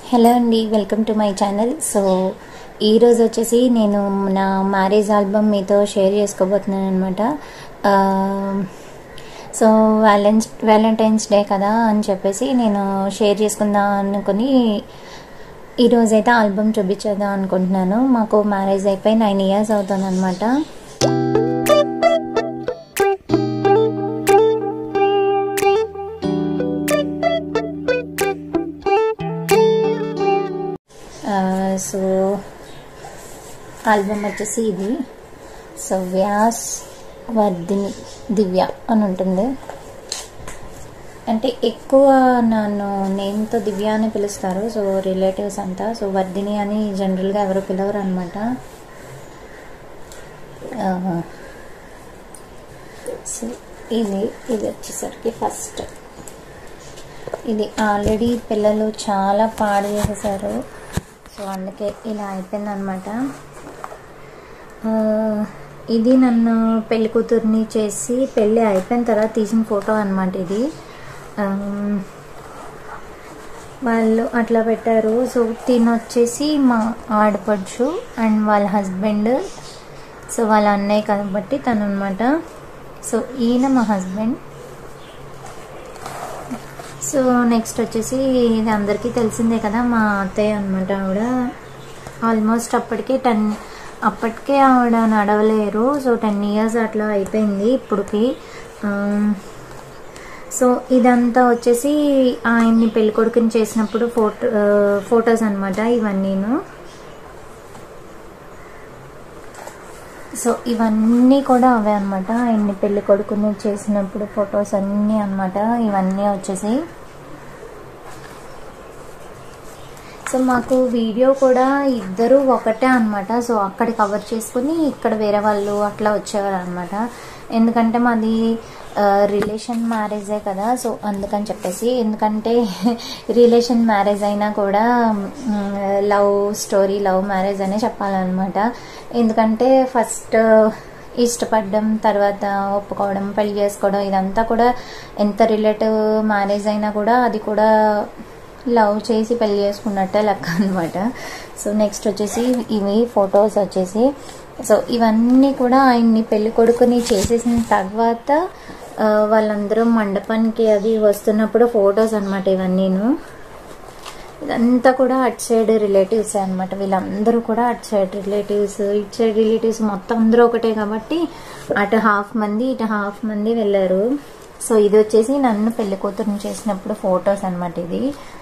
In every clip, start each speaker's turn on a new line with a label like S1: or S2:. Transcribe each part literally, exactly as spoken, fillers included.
S1: Hello అండి, welcome to my channel. So ఈరోజు వచ్చేసి నేను నా మ్యారేజ్ ఆల్బమ్ మీతో షేర్ చేసుకోబోతున్నాను అనమాట. సో వ్యాలెన్స్ వ్యాలంటైన్స్ డే కదా అని చెప్పేసి నేను షేర్ చేసుకుందాం అనుకుని ఈరోజైతే ఆల్బమ్ చూపించేద్దాం అనుకుంటున్నాను. మాకు మ్యారేజ్ అయిపోయి నైన్ ఇయర్స్ అవుతుంది అనమాట. సో ఆల్బమ్ వచ్చేసి ఇది సవ్యాస్ వర్ధిని దివ్య అని ఉంటుంది. అంటే ఎక్కువ నన్ను నేమ్తో దివ్య అని పిలుస్తారు, సో రిలేటివ్స్ అంతా. సో వర్ధిని అని జనరల్గా ఎవరు పిలవరు అనమాట. సో ఇది ఇది వచ్చేసరికి ఫస్ట్ ఇది ఆల్రెడీ పిల్లలు చాలా పాడు చేసేసారు, సో అందుకే ఇలా అయిపోయింది అనమాట. ఇది నన్ను పెళ్లి కూతుర్ని చేసి పెళ్ళి అయిపోయిన తర్వాత తీసిన ఫోటో అనమాట. ఇది వాళ్ళు అట్లా పెట్టారు. సో తిని వచ్చేసి మా ఆడపడుచు అండ్ వాళ్ళ హస్బెండ్, సో వాళ్ళ అన్నయ్య కాబట్టి తను అనమాట. సో ఈయన మా హస్బెండ్. సో నెక్స్ట్ వచ్చేసి ఇది అందరికీ తెలిసిందే కదా, మా అత్తయ్య అనమాట. ఆవిడ ఆల్మోస్ట్ అప్పటికే టెన్ అప్పటికే ఆవిడ నడవలేరు. సో టెన్ ఇయర్స్ అట్లా అయిపోయింది ఇప్పటికి. సో ఇదంతా వచ్చేసి ఆయన్ని పెళ్ళికొడుకుని చేసినప్పుడు ఫోటో ఫొటోస్ అనమాట ఇవన్నీను. సో ఇవన్నీ కూడా అవే అనమాట, ఆయన్ని పెళ్లి కొడుకుని చేసినప్పుడు ఫొటోస్ అన్నీ అనమాట ఇవన్నీ వచ్చేసి. సో మాకు వీడియో కూడా ఇద్దరు ఒకటే అనమాట. సో అక్కడ కవర్ చేసుకుని ఇక్కడ వేరే వాళ్ళు అట్లా వచ్చేవారు అనమాట. ఎందుకంటే మాది రిలేషన్ మ్యారేజే కదా, సో అందుకని చెప్పేసి. ఎందుకంటే రిలేషన్ మ్యారేజ్ అయినా కూడా లవ్ స్టోరీ లవ్ మ్యారేజ్ అనే చెప్పాలన్నమాట. ఎందుకంటే ఫస్ట్ ఇష్టపడడం, తర్వాత ఒప్పుకోవడం, పెళ్లి చేసుకోవడం, ఇదంతా కూడా ఎంత రిలేటివ్ మ్యారేజ్ అయినా కూడా అది కూడా లవ్ చేసి పెళ్లి చేసుకున్నట్టే లెక్క అనమాట. సో నెక్స్ట్ వచ్చేసి ఇవి ఫొటోస్ వచ్చేసి. సో ఇవన్నీ కూడా ఆయన్ని పెళ్లి కొడుకుని చేసేసిన తర్వాత వాళ్ళందరూ మండపానికి అది వస్తున్నప్పుడు ఫొటోస్ అనమాట ఇవన్నీను. ఇదంతా కూడా అటు సైడ్ రిలేటివ్స్ అనమాట. వీళ్ళందరూ కూడా అటు సైడ్ రిలేటివ్స్, ఇటు సైడ్ రిలేటివ్స్ మొత్తం అందరూ ఒకటే కాబట్టి అటు హాఫ్ మంది ఇటు హాఫ్ మంది వెళ్ళారు. సో ఇది వచ్చేసి నన్ను పెళ్లి కూతురుని చేసినప్పుడు ఫొటోస్ అనమాట ఇది.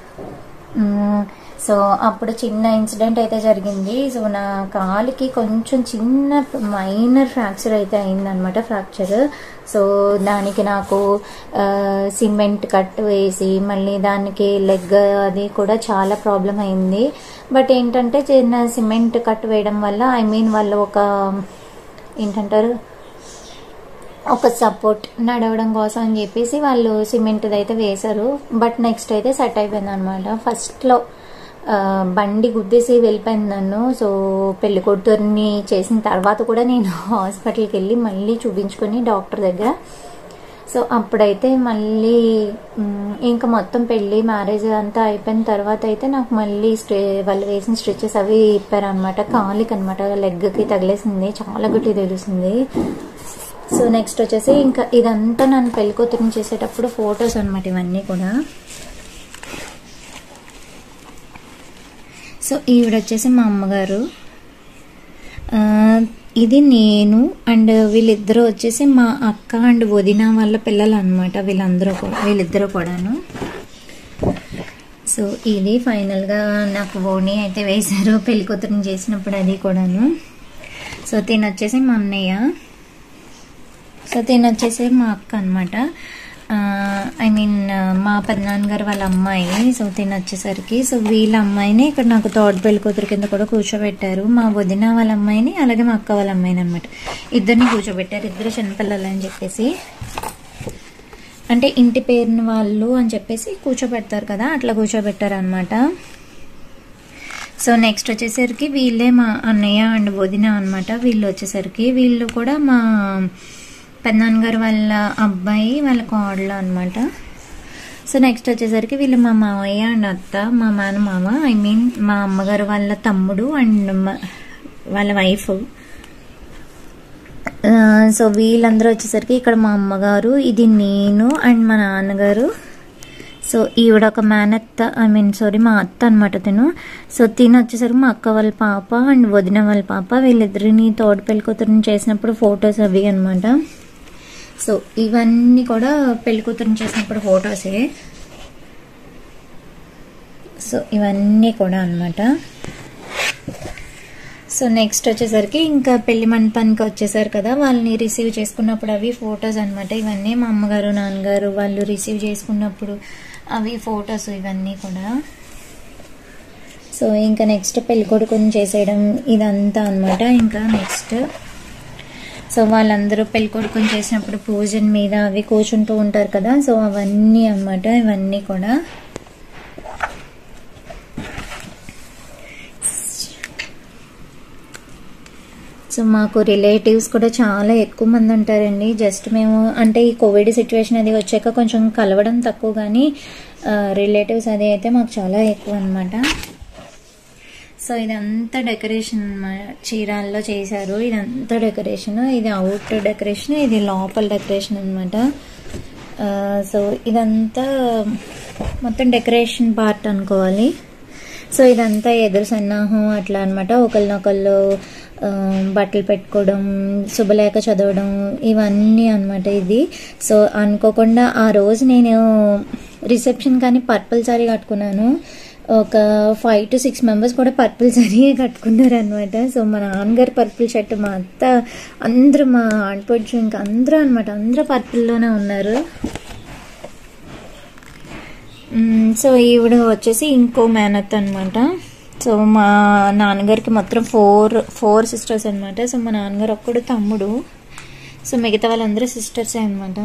S1: సో అప్పుడు చిన్న ఇన్సిడెంట్ అయితే జరిగింది. సో నా కాలుకి కొంచెం చిన్న మైనర్ ఫ్రాక్చర్ అయితే అయిందనమాట, ఫ్రాక్చర్. సో దానికి నాకు సిమెంట్ కట్ వేసి మళ్ళీ దానికి లెగ్ అది కూడా చాలా ప్రాబ్లం అయింది. బట్ ఏంటంటే చిన్న సిమెంట్ కట్ వేయడం వల్ల ఐ మీన్ వాళ్ళు ఒక ఏంటంటారు ఒక సపోర్ట్ నడవడం కోసం అని చెప్పేసి వాళ్ళు సిమెంట్ అయితే వేశారు. బట్ నెక్స్ట్ అయితే సెట్ అయిపోయింది అనమాట. ఫస్ట్లో బండి గుద్దేసి వెళ్ళిపోయింది నన్ను. సో పెళ్లి కూతుర్ని చేసిన తర్వాత కూడా నేను హాస్పిటల్కి వెళ్ళి మళ్ళీ చూపించుకొని డాక్టర్ దగ్గర. సో అప్పుడైతే మళ్ళీ ఇంకా మొత్తం పెళ్ళి మ్యారేజ్ అంతా అయిపోయిన తర్వాత అయితే నాకు మళ్ళీ స్టే వాళ్ళు వేసిన స్టిచెస్ అవి ఇప్పారనమాట. కాలికి అనమాట, లెగ్కి తగిలేసింది, చాలా గట్టి తెలుస్తుంది. సో నెక్స్ట్ వచ్చేసి ఇంకా ఇదంతా నన్ను పెళ్లి కూతురుని చేసేటప్పుడు ఫొటోస్ అనమాట ఇవన్నీ కూడా. సో ఈవిడ వచ్చేసి మా అమ్మగారు, ఇది నేను అండ్ వీళ్ళిద్దరూ వచ్చేసి మా అక్క అండ్ వదిన వాళ్ళ పిల్లలు అనమాట. వీళ్ళందరూ కూడా వీళ్ళిద్దరూ కూడాను. సో ఇది ఫైనల్గా నాకు ఓణి అయితే వేశారు పెళ్లి కూతురుని చేసినప్పుడు, అది కూడాను. సో తిని వచ్చేసి మా అన్నయ్య, సో తిని వచ్చేసి మా అక్క అనమాట. ఐ మీన్ మా పెద్దనాన్నగారు వాళ్ళ అమ్మాయి. సో తిని వచ్చేసరికి సో వీళ్ళ అమ్మాయిని ఇక్కడ నాకు తోట పెళ్లి కూతురు కింద కూడా కూర్చోబెట్టారు. మా వదిన వాళ్ళ అమ్మాయిని అలాగే మా అక్క వాళ్ళ అమ్మాయిని అనమాట, ఇద్దరిని కూర్చోబెట్టారు. ఇద్దరు చిన్నపిల్లలు అని చెప్పేసి, అంటే ఇంటి పేరుని వాళ్ళు అని చెప్పేసి కూర్చోబెడతారు కదా, అట్లా కూర్చోబెట్టారు అనమాట. సో నెక్స్ట్ వచ్చేసరికి వీళ్ళే మా అన్నయ్య అండ్ వదిన అనమాట. వీళ్ళు వచ్చేసరికి వీళ్ళు కూడా మా పెద్దనాన్నగారు వాళ్ళ అబ్బాయి వాళ్ళ కోడలు అనమాట. సో నెక్స్ట్ వచ్చేసరికి వీళ్ళు మా మామయ్య అండ్ అత్త, మా మేనమామ, ఐ మీన్ మా అమ్మగారు వాళ్ళ తమ్ముడు అండ్ వాళ్ళ వైఫ్. సో వీళ్ళందరూ వచ్చేసరికి ఇక్కడ మా అమ్మగారు, ఇది నేను అండ్ మా నాన్నగారు. సో ఈవిడ ఒక మేనత్త, ఐ మీన్ సారీ మా అత్త అనమాట తిను. సో తిను వచ్చేసరికి మా అక్క వాళ్ళ పాప అండ్ వదిన వాళ్ళ పాప. వీళ్ళిద్దరిని తోడు పెళ్లి కూతురుని చేసినప్పుడు ఫొటోస్ అవి అనమాట. సో ఇవన్నీ కూడా పెళ్లి కూతురుని చేసినప్పుడు ఫొటోసే. సో ఇవన్నీ కూడా అనమాట. సో నెక్స్ట్ వచ్చేసరికి ఇంకా పెళ్లి మండపానికి వచ్చేసారు కదా, వాళ్ళని రిసీవ్ చేసుకున్నప్పుడు అవి ఫొటోస్ అనమాట. ఇవన్నీ మా అమ్మగారు నాన్నగారు వాళ్ళు రిసీవ్ చేసుకున్నప్పుడు అవి ఫొటోస్ ఇవన్నీ కూడా. సో ఇంకా నెక్స్ట్ పెళ్లి కొడుకుని చేసేయడం ఇదంతా అనమాట. ఇంకా నెక్స్ట్ సో వాళ్ళందరూ పెళ్లి కొడుకుని చేసినప్పుడు పూజన్ మీద అవి కూర్చుంటూ ఉంటారు కదా, సో అవన్నీ అనమాట. ఇవన్నీ కూడా సో మాకు రిలేటివ్స్ కూడా చాలా ఎక్కువ మంది ఉంటారండి. జస్ట్ మేము అంటే ఈ కోవిడ్ సిచ్యువేషన్ అది వచ్చాక కొంచెం కలవడం తక్కువ, కానీ రిలేటివ్స్ అది అయితే మాకు చాలా ఎక్కువ అనమాట. సో ఇదంతా డెకరేషన్ చీరాల్లో చేశారు. ఇదంతా డెకరేషన్, ఇది అవుట్ డెకరేషన్, ఇది లోపల డెకరేషన్ అనమాట. సో ఇదంతా మొత్తం డెకరేషన్ పార్ట్ అనుకోవాలి. సో ఇదంతా ఎదురు సన్నాహం అట్లా అనమాట. ఒకరినొకళ్ళు బట్టలు పెట్టుకోవడం, శుభలేఖ చదవడం ఇవన్నీ అనమాట ఇది. సో అనుకోకుండా ఆ రోజు నేను రిసెప్షన్ కానీ పర్పుల్ సారీ కట్టుకున్నాను. ఒక ఫైవ్ టు సిక్స్ మెంబర్స్ కూడా పర్పుల్ సారీయే కట్టుకున్నారు అనమాట. సో మా నాన్నగారు పర్పుల్ షర్ట్, మా అత్త, అందరూ మా ఆడపడుచు ఇంకా అందరూ అనమాట, అందరూ పర్పుల్లోనే ఉన్నారు. సో ఈవిడ వచ్చేసి ఇంకో మేనత్ అనమాట. సో మా నాన్నగారికి మొత్తం ఫోర్ ఫోర్ సిస్టర్స్ అనమాట. సో మా నాన్నగారు ఒక్కడు తమ్ముడు, సో మిగతా వాళ్ళందరూ సిస్టర్సే అనమాట.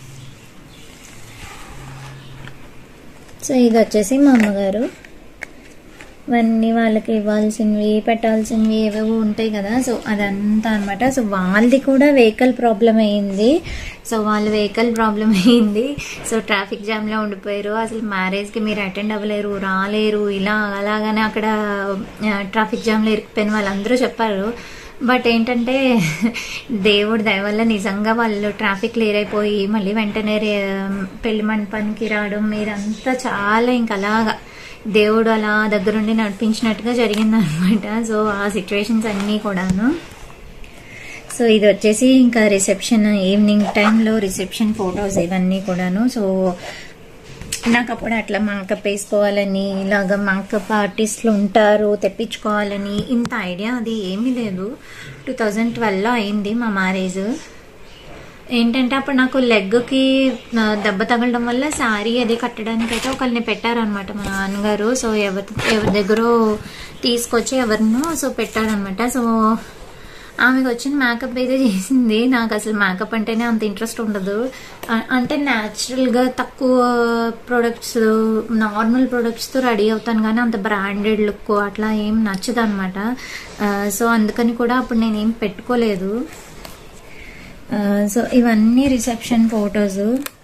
S1: సో ఇది వచ్చేసి మా అమ్మగారు. ఇవన్నీ వాళ్ళకి ఇవ్వాల్సినవి పెట్టాల్సినవి ఏవేవో ఉంటాయి కదా, సో అదంతా అనమాట. సో వాళ్ళది కూడా వెహికల్ ప్రాబ్లం అయ్యింది. సో వాళ్ళ వెహికల్ ప్రాబ్లం అయ్యింది. సో ట్రాఫిక్ జామ్లో ఉండిపోయారు. అసలు మ్యారేజ్కి మీరు అటెండ్ అవ్వలేరు, రాలేరు, ఇలా అలాగనే అక్కడ ట్రాఫిక్ జామ్లో ఇరుక్కుపోయిన వాళ్ళందరూ చెప్పారు. బట్ ఏంటంటే దేవుడి దయ వల్ల నిజంగా వాళ్ళు ట్రాఫిక్ క్లియర్ అయిపోయి మళ్ళీ వెంటనే పెళ్లి మండపానికి రావడం ఇదంతా చాలా ఇంకా అలాగా దేవుడు అలా దగ్గరుండి నడిపించినట్టుగా జరిగిందనమాట. సో ఆ సిచ్యువేషన్స్ అన్నీ కూడాను. సో ఇది వచ్చేసి ఇంకా రిసెప్షన్, ఈవినింగ్ టైంలో రిసెప్షన్ ఫొటోస్ ఇవన్నీ కూడాను. సో నాకు అప్పుడు అట్లా మేకప్ వేసుకోవాలని, ఇలాగ మేకప్ ఆర్టిస్టులు ఉంటారు తెప్పించుకోవాలని ఇంత ఐడియా అది ఏమీ లేదు. టూ థౌజండ్ ట్వెల్వ్లో అయింది మా మ్యారేజ్. ఏంటంటే అప్పుడు నాకు లెగ్కి దెబ్బ తగలడం వల్ల శారీ అది కట్టడానికి అయితే ఒకరిని పెట్టారనమాట మా నాన్నగారు. సో ఎవరి ఎవరి దగ్గర తీసుకొచ్చి ఎవరినో సో పెట్టారనమాట. సో ఆమెకు వచ్చిన మేకప్ అయితే చేసింది. నాకు అసలు మేకప్ అంటేనే అంత ఇంట్రెస్ట్ ఉండదు. అంటే న్యాచురల్గా తక్కువ ప్రొడక్ట్స్, నార్మల్ ప్రొడక్ట్స్తో రెడీ అవుతాను, కానీ అంత బ్రాండెడ్ లుక్ అట్లా ఏం నచ్చదు అనమాట. సో అందుకని కూడా అప్పుడు నేనేం పెట్టుకోలేదు. సో ఇవన్నీ రిసెప్షన్ ఫొటోస్,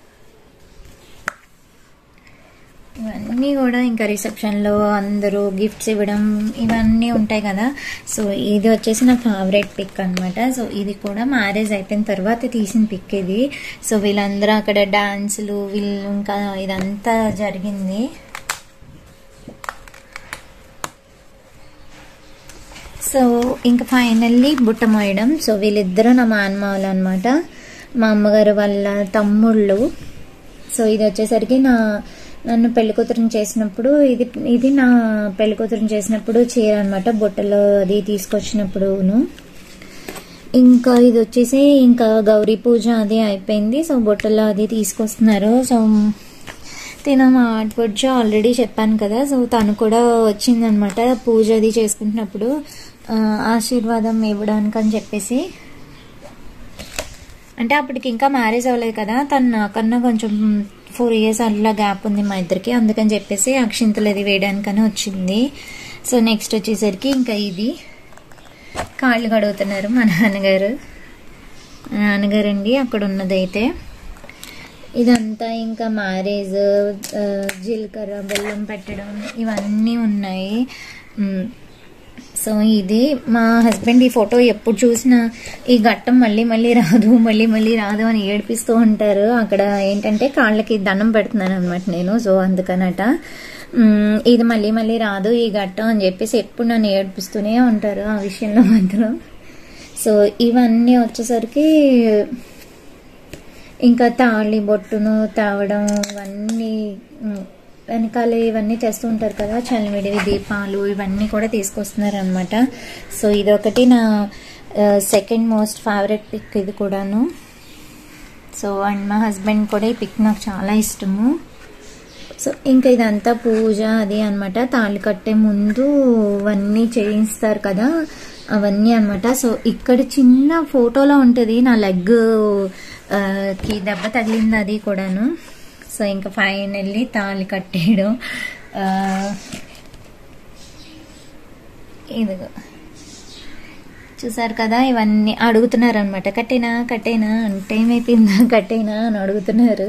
S1: ఇవన్నీ కూడా ఇంకా రిసెప్షన్లో అందరూ గిఫ్ట్స్ ఇవ్వడం ఇవన్నీ ఉంటాయి కదా. సో ఇది వచ్చేసి నా ఫేవరెట్ పిక్ అనమాట. సో ఇది కూడా మ్యారేజ్ అయిపోయిన తర్వాత తీసిన పిక్ ఇది. సో వీళ్ళందరూ అక్కడ డాన్సులు వీళ్ళు ఇంకా ఇదంతా జరిగింది. సో ఇంకా ఫైనల్లీ బుట్ట మోయడం. సో వీళ్ళిద్దరూ నా మేనమామలు అనమాట, మా అమ్మగారు వాళ్ళ తమ్ముళ్ళు. సో ఇది వచ్చేసరికి నా నన్ను పెళ్లి కూతురుని చేసినప్పుడు ఇది ఇది నా పెళ్లి కూతురుని చేసినప్పుడు చీర అనమాట, బుట్టలో అది తీసుకొచ్చినప్పుడును. ఇంకా ఇది వచ్చేసి ఇంకా గౌరీ పూజ అది అయిపోయింది. సో బుట్టలో అది తీసుకొస్తున్నారు. సో తిన మా ఆడపడుచు ఆల్రెడీ చెప్పాను కదా, సో తను కూడా వచ్చిందనమాట పూజ అది చేసుకుంటున్నప్పుడు ఆశీర్వాదం ఇవ్వడానికి అని చెప్పేసి. అంటే అప్పటికి ఇంకా మ్యారేజ్ అవ్వలేదు కదా, తను నాకన్నా కొంచెం ఫోర్ ఇయర్స్ అట్లా గ్యాప్ ఉంది మా ఇద్దరికి, అందుకని చెప్పేసి అక్షింతలు అది వేయడానికని వచ్చింది. సో నెక్స్ట్ వచ్చేసరికి ఇంకా ఇది కాళ్ళు కడుగుతున్నారు మా నాన్నగారు నాన్నగారు అండి అక్కడ ఉన్నదైతే. ఇదంతా ఇంకా మ్యారేజ్, జీలకర్ర బెల్లం పెట్టడం ఇవన్నీ ఉన్నాయి. సో ఇది మా హస్బెండ్ ఈ ఫోటో ఎప్పుడు చూసినా ఈ ఘట్టం మళ్ళీ మళ్ళీ రాదు మళ్ళీ మళ్ళీ రాదు అని ఏడిపిస్తూ ఉంటారు. అక్కడ ఏంటంటే కాళ్ళకి దండం పెడుతున్నాను అనమాట నేను. సో అందుకనట ఇది మళ్ళీ మళ్ళీ రాదు ఈ ఘట్టం అని చెప్పేసి ఎప్పుడు నన్ను ఏడిపిస్తూనే ఉంటారు ఆ విషయంలో మాత్రం. సో ఇవన్నీ వచ్చేసరికి ఇంకా తాళి బొట్టును తావడం ఇవన్నీ వెనకాల ఇవన్నీ తెస్తూ ఉంటారు కదా, చలివిడివి దీపాలు ఇవన్నీ కూడా తీసుకొస్తున్నారు అనమాట. సో ఇదొకటి నా సెకండ్ మోస్ట్ ఫేవరెట్ పిక్ ఇది కూడాను. సో అండ్ మా హస్బెండ్ కూడా ఈ పిక్ నాకు చాలా ఇష్టము. సో ఇంకా ఇదంతా పూజ అది అనమాట. తాళి కట్టే ముందు అవన్నీ చేయిస్తారు కదా అవన్నీ అనమాట. సో ఇక్కడ చిన్న ఫోటోలో ఉంటుంది నా లెగ్ కి దెబ్బ తగిలింది అది కూడాను. సో ఇంకా ఫైనల్లీ తాళి కట్టేయడం. ఇదిగో చూసారు కదా, ఇవన్నీ అడుగుతున్నారు అనమాట. కట్టేనా కట్టేనా టైం అయిపోయిందా కట్టేనా అని అడుగుతున్నారు.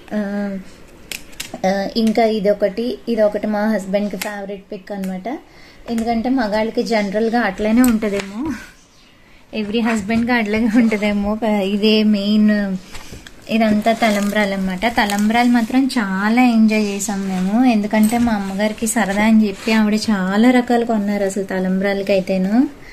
S1: ఇంకా ఇదొకటి ఇదొకటి మా హస్బెండ్కి ఫేవరెట్ పిక్ అనమాట. ఎందుకంటే మగాళ్ళకి జనరల్గా అట్లనే ఉంటుందేమో, ఎవ్రీ హస్బెండ్గా అట్లాగే ఉంటుందేమో. ఇదే మెయిన్. ఇదంతా తలంబ్రాలు అనమాట. తలంబ్రాలు మాత్రం చాలా ఎంజాయ్ చేసాం మేము. ఎందుకంటే మా అమ్మగారికి సరదా అని చెప్పి ఆవిడ చాలా రకాలు కొన్నారు అసలు తలంబ్రాలకి అయితేను.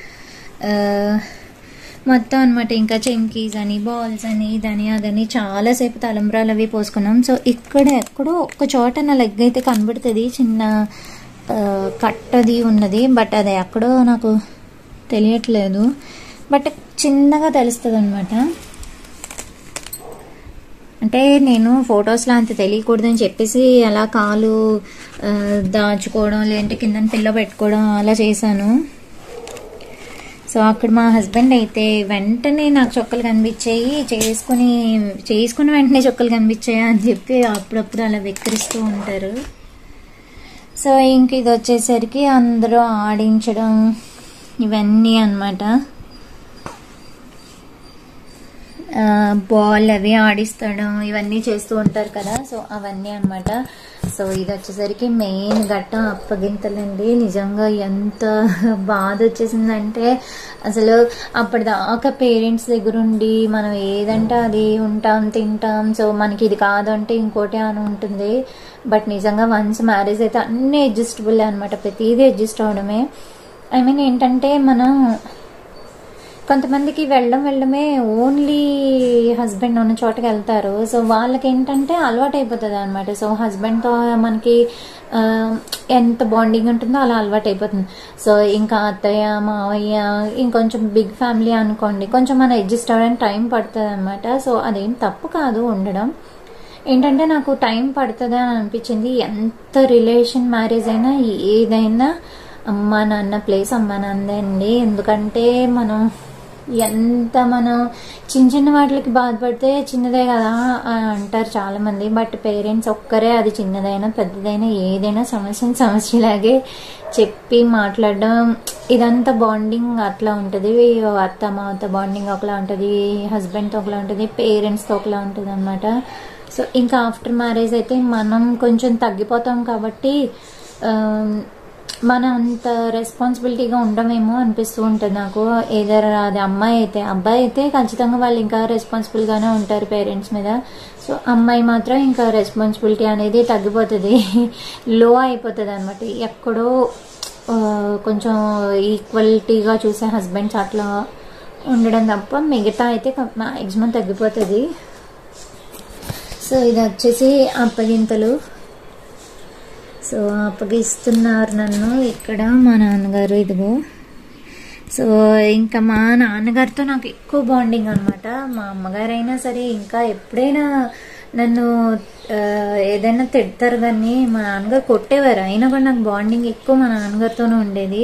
S1: మొత్తం అనమాట. ఇంకా చెంకీస్ అని బాల్స్ అని ఇదని అదని చాలాసేపు తలంబ్రాలు అవి పోసుకున్నాం. సో ఇక్కడ ఎక్కడో ఒక్క చోట నా లెగ్ అయితే కనబడుతుంది, చిన్న కట్టది ఉన్నది. బట్ అది ఎక్కడో నాకు తెలియట్లేదు, బట్ చిన్నగా తెలుస్తుంది అనమాట. అంటే నేను ఫొటోస్లో అంత తెలియకూడదని చెప్పేసి అలా కాలు దాచుకోవడం లేదంటే కింద పిల్ల పెట్టుకోవడం అలా చేశాను. సో అక్కడ మా హస్బెండ్ అయితే వెంటనే నాకు చొక్కలు కనిపించాయి, చేసుకుని చేసుకుని వెంటనే చొక్కలు కనిపించాయి అని చెప్పి అప్పుడప్పుడు అలా వెక్కిరిస్తూ ఉంటారు. సో ఇంక ఇది వచ్చేసరికి అందరూ ఆడించడం ఇవన్నీ అనమాట. బాల్ అవి ఆడిస్తడం ఇవన్నీ చేస్తూ ఉంటారు కదా, సో అవన్నీ అనమాట. సో ఇది వచ్చేసరికి మెయిన్ ఘట్టం అప్పగింతలండి. నిజంగా ఎంత బాధ వచ్చేసిందంటే అసలు అప్పటిదాకా పేరెంట్స్ దగ్గర ఉండి మనం ఏదంటే అది ఉంటాం తింటాం, సో మనకి ఇది కాదంటే ఇంకోటి అని ఉంటుంది. బట్ నిజంగా వన్స్ మ్యారేజ్ అయితే అన్నీ అడ్జస్టబుల్ అనమాట, ప్రతిదీ అడ్జస్ట్ అవడమే. ఐ మీన్ ఏంటంటే మనం కొంతమందికి వెళ్ళడం వెళ్ళడమే ఓన్లీ హస్బెండ్ ఉన్న చోటకి వెళ్తారు. సో వాళ్ళకి ఏంటంటే అలవాటు అయిపోతుంది అనమాట. సో హస్బెండ్తో మనకి ఎంత బాండింగ్ ఉంటుందో అలా అలవాటు అయిపోతుంది. సో ఇంకా అత్తయ్య మావయ్య ఇంకొంచెం బిగ్ ఫ్యామిలీ అనుకోండి, కొంచెం మనం అడ్జస్ట్ అవ్వడానికి టైం పడుతుంది అనమాట. సో అదేం తప్పు కాదు ఉండడం. ఏంటంటే నాకు టైం పడుతుంది అని అనిపించింది. ఎంత రిలేషన్ మ్యారేజ్ అయినా ఏదైనా అమ్మ నాన్న ప్లేస్ అమ్మ నాన్నే అండి. ఎందుకంటే మనం ఎంత మనం చిన్న చిన్న వాటికి బాధపడితే చిన్నదే కదా అని అంటారు చాలా మంది. బట్ పేరెంట్స్ ఒక్కరే అది చిన్నదైనా పెద్దదైనా ఏదైనా సమస్యని సమస్యలాగే చెప్పి మాట్లాడడం, ఇదంతా బాండింగ్ అట్లా ఉంటుంది. అత్త మావతో బాండింగ్ ఒకలా ఉంటుంది, హస్బెండ్తో ఒకలా ఉంటుంది, పేరెంట్స్తో ఒకలా ఉంటుంది అనమాట. సో ఇంకా ఆఫ్టర్ మ్యారేజ్ అయితే మనం కొంచెం తగ్గిపోతాం కాబట్టి మనం అంత రెస్పాన్సిబిలిటీగా ఉండమేమో అనిపిస్తూ ఉంటుంది నాకు. ఏదర్ అది అమ్మాయి అయితే అబ్బాయి అయితే ఖచ్చితంగా వాళ్ళు ఇంకా రెస్పాన్సిబుల్గానే ఉంటారు పేరెంట్స్ మీద. సో అమ్మాయి మాత్రం ఇంకా రెస్పాన్సిబిలిటీ అనేది తగ్గిపోతుంది, లో అయిపోతుంది అనమాట. ఎక్కడో కొంచెం ఈక్వాలిటీగా చూసే హస్బెండ్స్ అట్లా ఉండడం తప్ప మిగతా అయితే మ్యాక్సిమం తగ్గిపోతుంది. సో ఇది వచ్చేసి అప్పగింతలు. సో అప్పగిస్తున్నారు నన్ను ఇక్కడ మా నాన్నగారు. ఇదిగో సో ఇంకా మా నాన్నగారితో నాకు ఎక్కువ బాండింగ్ అనమాట. మా అమ్మగారైనా సరే ఇంకా ఎప్పుడైనా నన్ను ఏదైనా తిడతారు కానీ మా నాన్నగారు కొట్టేవారు, అయినా కూడా నాకు బాండింగ్ ఎక్కువ మా నాన్నగారితోనే ఉండేది.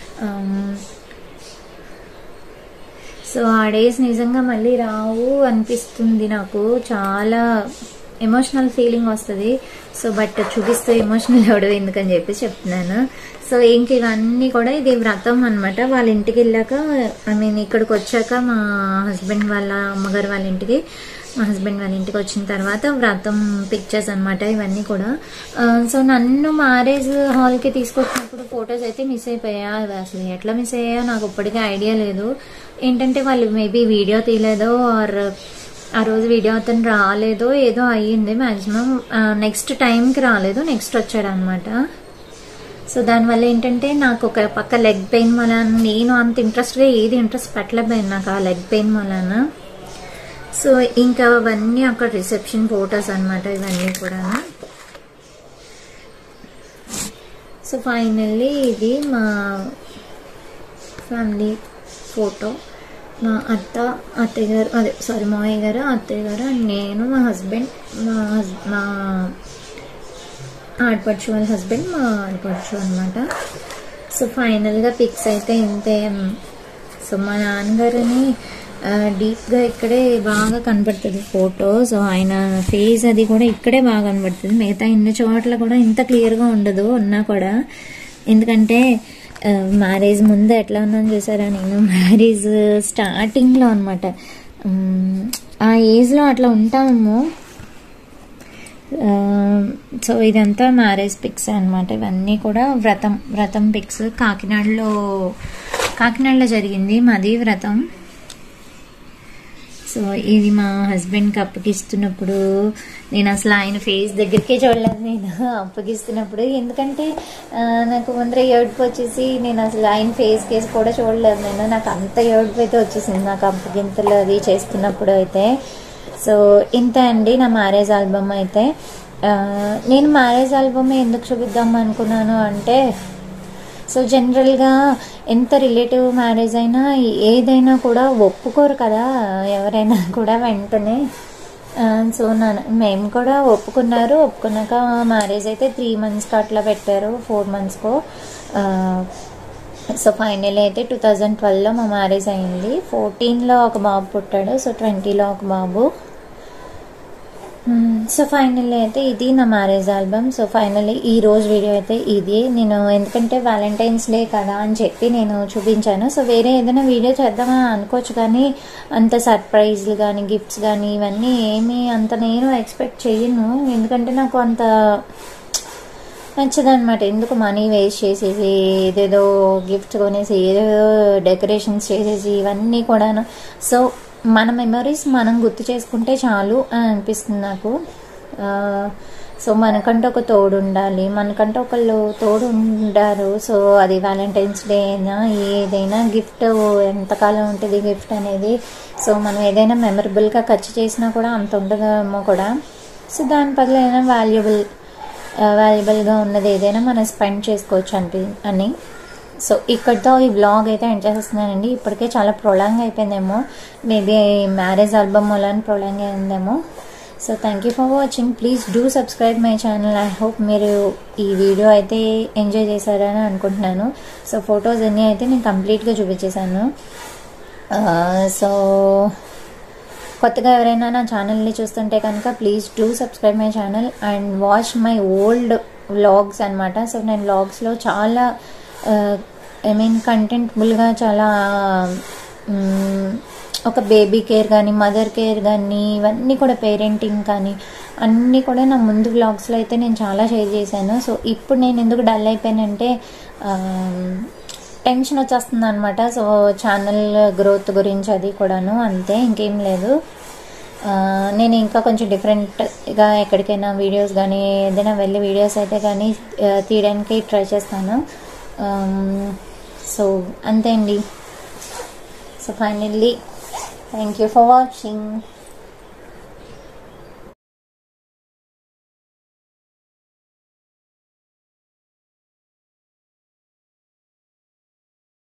S1: సో ఆ డేస్ నిజంగా మళ్ళీ రావు అనిపిస్తుంది నాకు. చాలా ఎమోషనల్ ఫీలింగ్ వస్తుంది. సో బట్ చూపిస్తూ ఎమోషనల్ అవ్వడం ఎందుకని చెప్పి చెప్తున్నాను. సో ఇంక ఇవన్నీ కూడా ఇది వ్రతం అనమాట. వాళ్ళ ఇంటికి వెళ్ళాక ఐ మీన్ ఇక్కడికి వచ్చాక మా హస్బెండ్ వాళ్ళ అమ్మగారు వాళ్ళ ఇంటికి మా హస్బెండ్ వాళ్ళ ఇంటికి వచ్చిన తర్వాత వ్రతం పిక్చర్స్ అనమాట ఇవన్నీ కూడా. సో నన్ను మ్యారేజ్ హాల్కి తీసుకొచ్చినప్పుడు ఫొటోస్ అయితే మిస్ అయిపోయా. అది అసలు ఎట్లా మిస్ అయ్యాయో నాకు ఇప్పటికీ ఐడియా లేదు. ఏంటంటే వాళ్ళు మేబీ వీడియో తీయలేదో ఆర్ ఆ రోజు వీడియో అతను రాలేదో ఏదో అయ్యింది. మ్యాక్సిమం నెక్స్ట్ టైంకి రాలేదు, నెక్స్ట్ వచ్చాడు అనమాట. సో దానివల్ల ఏంటంటే నాకు ఒక పక్క లెగ్ పెయిన్ వలన నేను అంత ఇంట్రెస్ట్గా ఏది ఇంట్రెస్ట్ పెట్టలేకపోయాను నాకు ఆ లెగ్ పెయిన్ వలన. సో ఇంకా అవన్నీ అక్కడ రిసెప్షన్ ఫొటోస్ అనమాట ఇవన్నీ కూడా. సో ఫైనల్లీ ఇది మా ఫ్యామిలీ ఫోటో. మా అత్త అత్తయ్య గారు అదే సారీ మావయ్య గారు అత్తయ్య గారు అండ్ నేను, మా హస్బెండ్, మా మా ఆడపడుచు వాళ్ళ హస్బెండ్, మా ఆడపడుచు అనమాట. సో ఫైనల్గా పిక్స్ అయితే ఇంతే. సో మా నాన్నగారిని డీప్గా ఇక్కడే బాగా కనబడుతుంది ఫోటో. సో ఆయన ఫేస్ అది కూడా ఇక్కడే బాగా కనబడుతుంది. మిగతా ఇన్ని చోట్ల కూడా ఇంత క్లియర్గా ఉండదు ఉన్నా కూడా. ఎందుకంటే మ్యారేజ్ ముందు ఎట్లా ఉన్నాను చూసారా, నేను మ్యారేజ్ స్టార్టింగ్లో అనమాట. ఆ ఏజ్లో అట్లా ఉంటాము. సో ఇదంతా మ్యారేజ్ పిక్స్ అనమాట. ఇవన్నీ కూడా వ్రతం వ్రతం పిక్స్. కాకినాడలో కాకినాడలో జరిగింది మాది వ్రతం. సో ఇది మా హస్బెండ్కి అప్పగిస్తున్నప్పుడు నేను అసలు ఆయన ఫేస్ దగ్గరికే చూడలేదు నేను అప్పగిస్తున్నప్పుడు. ఎందుకంటే నాకు ముందర ఏడుపు వచ్చేసి నేను అసలు ఆయన ఫేస్ కేసు కూడా చూడలేదు నేను. నాకు అంత ఏడుపు అయితే వచ్చేసింది నాకు అప్పగింతలు అది చేస్తున్నప్పుడు అయితే. సో ఇంత అండి నా మ్యారేజ్ ఆల్బమ్ అయితే. నేను మ్యారేజ్ ఆల్బమ్ ఎందుకు చూపిద్దాం అనుకున్నాను అంటే, సో జనరల్గా ఎంత రిలేటివ్ మ్యారేజ్ అయినా ఏదైనా కూడా ఒప్పుకోరు కదా ఎవరైనా కూడా వెంటనే. సో నా మేము కూడా ఒప్పుకున్నారు. ఒప్పుకున్నాక మ్యారేజ్ అయితే త్రీ మంత్స్కి అట్లా పెట్టారు, ఫోర్ మంత్స్కో. సో ఫైనల్ అయితే టూ థౌజండ్ ట్వెల్వ్లో మా మ్యారేజ్ అయింది. ఫోర్టీన్లో ఒక బాబు పుట్టాడు, సో ట్వంటీలో ఒక బాబు. సో ఫైనల్లీ అయితే ఇది నా మ్యారేజ్ ఆల్బమ్. సో ఫైనల్లీ ఈ రోజు వీడియో అయితే ఇది. నేను ఎందుకంటే వ్యాలంటైన్స్ డే కదా అని చెప్పి నేను చూపించాను. సో వేరే ఏదైనా వీడియో చేద్దామని అనుకోవచ్చు, కానీ అంత సర్ప్రైజ్లు కానీ గిఫ్ట్స్ కానీ ఇవన్నీ ఏమీ అంత నేను ఎక్స్పెక్ట్ చేయను. ఎందుకంటే నాకు అంత నచ్చదనమాట. ఎందుకు మనీ వేస్ట్ చేసేసి ఏదేదో గిఫ్ట్స్ కొనేసి ఏదేదో డెకరేషన్స్ చేసేసి ఇవన్నీ కూడాను. సో మన మెమరీస్ మనం గుర్తు చేసుకుంటే చాలు అని అనిపిస్తుంది నాకు. సో మనకంటే ఒక తోడు ఉండాలి, మనకంటే ఒకళ్ళు తోడు ఉండారు. సో అది వ్యాలంటైన్స్ డే అయినా ఏదైనా గిఫ్ట్ ఎంతకాలం ఉంటుంది గిఫ్ట్ అనేది. సో మనం ఏదైనా మెమరబుల్గా ఖర్చు చేసినా కూడా అంత ఉండదేమో కూడా. సో దాని బదులు ఏదైనా వాల్యుబుల్ వాల్యుబుల్గా ఉన్నది ఏదైనా మనం స్పెండ్ చేసుకోవచ్చు అనిపి అని సో ఇక్కడితో ఈ వ్లాగ్ అయితే ఎండ్ చేస్తున్నానండి. ఇప్పటికే చాలా ప్రొలాంగ్ అయిపోయిందేమో, మేబీ మ్యారేజ్ ఆల్బమ్ వల్ల ప్రొలాంగ్ అయిందేమో. So thank you for watching. Please do subscribe my channel. I hope మీరు ఈ వీడియో అయితే ఎంజాయ్ చేశారని అనుకుంటున్నాను. సో ఫొటోస్ అన్నీ అయితే నేను కంప్లీట్గా చూపించేశాను. సో కొత్తగా ఎవరైనా నా ఛానల్ని చూస్తుంటే కనుక please do subscribe my channel and watch my old vlogs అనమాట. సో నేను వ్లాగ్స్లో చాలా ఐ మీన్ కంటెంట్ఫుల్గా చాలా ఒక బేబీ కేర్ కానీ మదర్ కేర్ కానీ ఇవన్నీ కూడా పేరెంటింగ్ కానీ అన్నీ కూడా నా ముందు వ్లాగ్స్లో అయితే నేను చాలా షేర్ చేశాను. సో ఇప్పుడు నేను ఎందుకు డల్ అయిపోయానంటే టెన్షన్ వచ్చేస్తుంది అనమాట. సో ఛానల్ గ్రోత్ గురించి అది కూడాను అంతే, ఇంకేం లేదు. నేను ఇంకా కొంచెం డిఫరెంట్గా ఎక్కడికైనా వీడియోస్ కానీ ఏదైనా వెళ్ళి వీడియోస్ అయితే కానీ తీయడానికి ట్రై చేస్తాను. సో అంతే అండి. So finally thank you for watching.